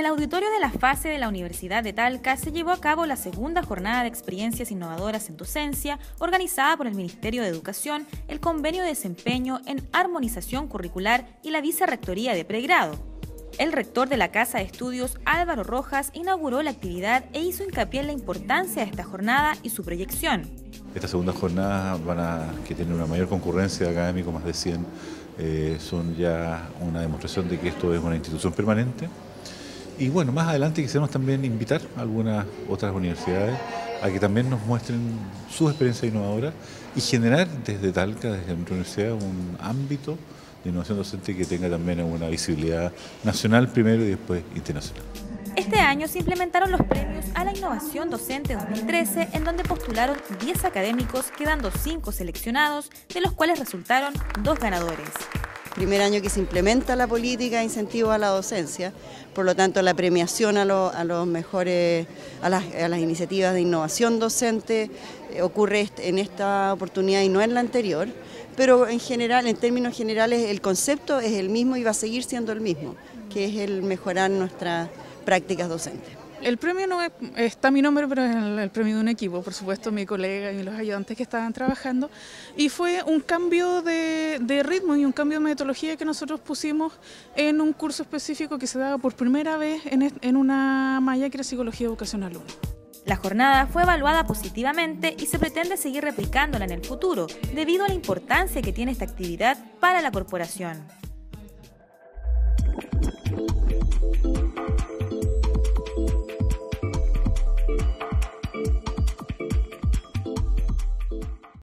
el auditorio de la FASE de la Universidad de Talca se llevó a cabo la segunda jornada de experiencias innovadoras en docencia, organizada por el Ministerio de Educación, el Convenio de Desempeño en Armonización Curricular y la Vicerrectoría de Pregrado. El rector de la Casa de Estudios, Álvaro Rojas, inauguró la actividad e hizo hincapié en la importancia de esta jornada y su proyección. Esta segunda jornada que tiene una mayor concurrencia de académicos, más de 100, son ya una demostración de que esto es una institución permanente. Y bueno, más adelante quisiéramos también invitar a algunas otras universidades a que también nos muestren sus experiencias innovadoras y generar desde Talca, desde nuestra universidad, un ámbito de innovación docente que tenga también una visibilidad nacional primero y después internacional. Este año se implementaron los premios a la Innovación Docente 2013, en donde postularon 10 académicos, quedando 5 seleccionados, de los cuales resultaron 2 ganadores. Primer año que se implementa la política de incentivo a la docencia, por lo tanto la premiación a las iniciativas de innovación docente ocurre en esta oportunidad y no en la anterior, pero en general, en términos generales, el concepto es el mismo y va a seguir siendo el mismo, que es el mejorar nuestras prácticas docentes. El premio no está mi nombre, pero es el premio de un equipo, por supuesto, mi colega y los ayudantes que estaban trabajando, y fue un cambio de ritmo y un cambio de metodología que nosotros pusimos en un curso específico que se daba por primera vez en una malla que era Psicología Educacional 1. La jornada fue evaluada positivamente y se pretende seguir replicándola en el futuro, debido a la importancia que tiene esta actividad para la corporación.